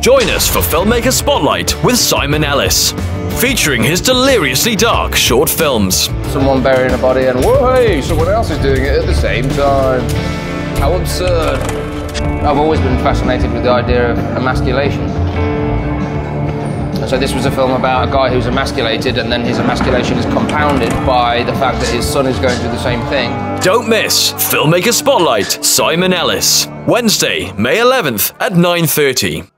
Join us for Filmmaker Spotlight with Simon Ellis, featuring his deliriously dark short films. Someone burying a body and whoa, hey, someone else is doing it at the same time. How absurd. I've always been fascinated with the idea of emasculation. And so this was a film about a guy who's emasculated, and then his emasculation is compounded by the fact that his son is going through the same thing. Don't miss Filmmaker Spotlight, Simon Ellis, Wednesday, May 11th at 9:30.